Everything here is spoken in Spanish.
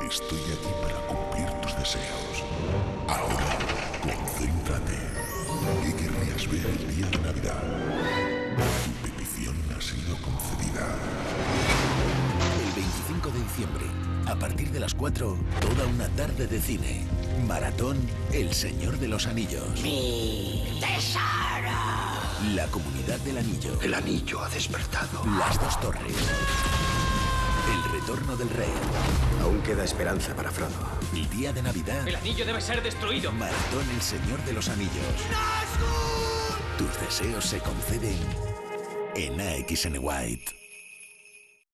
Estoy aquí para cumplir tus deseos. Ahora, concéntrate. ¿Qué querrías ver el día de Navidad? Tu petición ha sido concedida. El 25 de diciembre, a partir de las 4, toda una tarde de cine. Maratón El Señor de los Anillos. ¡Mi tesoro! La Comunidad del Anillo. El anillo ha despertado. Las Dos Torres. El Retorno del Rey. Aún queda esperanza para Frodo. El día de Navidad. El anillo debe ser destruido. Maratón El Señor de los Anillos. ¡Nazgûl! Tus deseos se conceden en AXN White.